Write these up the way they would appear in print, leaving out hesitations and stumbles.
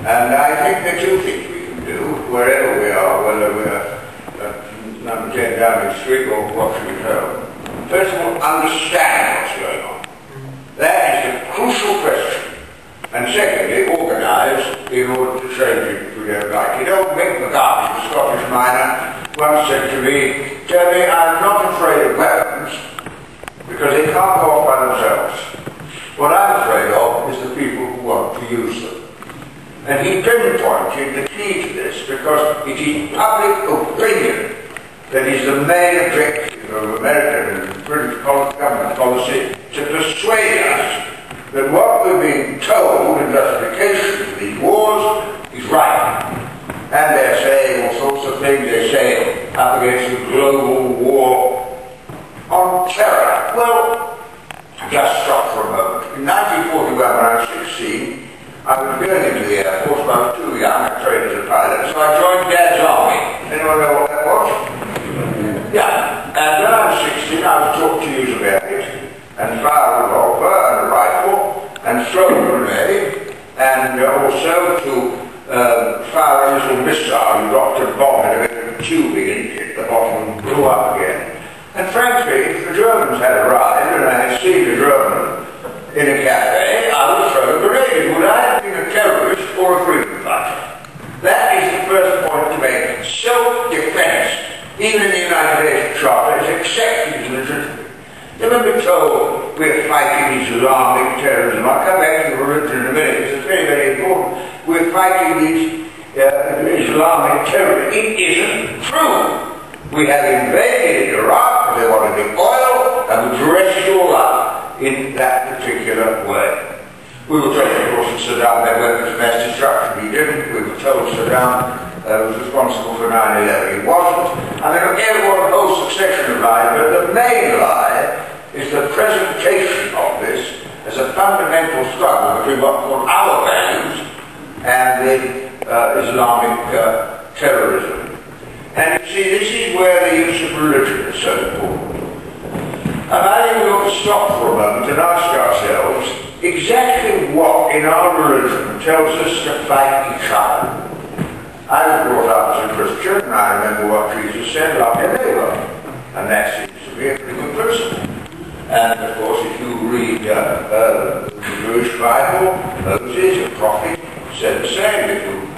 And I think there are two things we can do, wherever we are, whether we're at number 10 Downing Street or watching at home. First of all, understand what's going on. That is the crucial question. And secondly, organise in order to change it if we don't like it. Old Mick McCarthy, the Scottish miner, once said to me, "Tony, I'm not afraid of weapons because they can't go off by themselves. What I'm afraid of is the people who want to use them." And he pinpointed the key to this because it is public opinion that is the main objective of American and British government policy to persuade us that what we're being told in justification of these wars is right. And they're saying all sorts of things. They say up against the global war on terror. Well, just stop for a moment. In 1941, when I was 16, I was going into the Air Force, but I was too young to train as a pilot, so I joined Dad's Army. Anyone know what that was? Yeah. And when I was 16, I was taught to use a bayonet and fire a revolver and a rifle and throw a grenade and also to fire a little missile. You dropped a bomb in a bit of tubing and hit the bottom and blew up again. And frankly, if the Germans had arrived and I had seen a German in a cafe, I would throw a grenade. Would I have been a terrorist or a freedom fighter? That is the first point to make. Self-defense, even in the United Nations Charter, is accepted as legitimate. Never be told we're fighting Islamic terrorism. I'll come back to religion in a minute. It's very, very important. We're fighting these Islamic terrorists. It isn't true. We have invaded Iraq because they wanted the oil, and we dressed it all up in that particular way. We were told, of course, that Saddam had weapons of mass destruction. He didn't. We were told Saddam was responsible for 9/11. He wasn't. I mean, everyone a whole succession of lies, but the main lie is the presentation of this as a fundamental struggle between what's called our values and the Islamic terrorism. And you see, this is where the use of religion is so important. And I think we ought to stop for a moment and ask ourselves exactly what in our religion tells us to fight each other. I was brought up as a Christian, and I remember what Jesus said, love your neighbour. And that seems to be a pretty good principle. And of course, if you read the Jewish Bible, Moses, a prophet, said the same.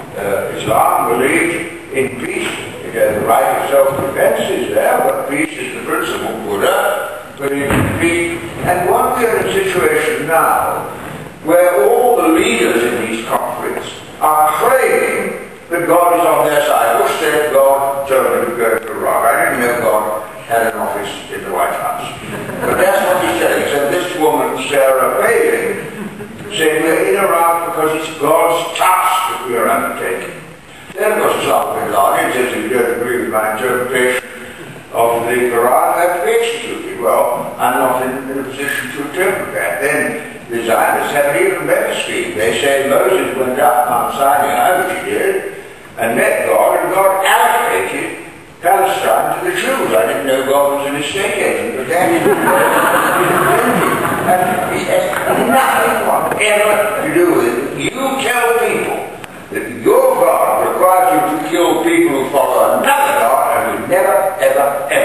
Islam believed in peace. The right of self-defense is there, but peace is the principal Buddha, believing in peace. And what we're in a situation now, where all the leaders in these conflicts are claiming that God is on their side. Bush said God told him to go to Iraq. I didn't know God had an office in the White House. But that's what he's saying. So this woman, Sarah Palin, said we're in Iraq because it's God's task that we are undertaking. Then of course Osama bin Laden says if you don't agree with my interpretation of the Quran, I have to be executed. Well, I'm not in a position to interpret that. Then the Zionists have an even better scheme. They say Moses went up Mount Sinai, which he did, and met God, and God allocated Palestine to the Jews. I didn't know God was an estate agent, but that is and he has nothing whatever to do with it. You tell people that your God requires you to kill people who follow another God, and we never, ever, ever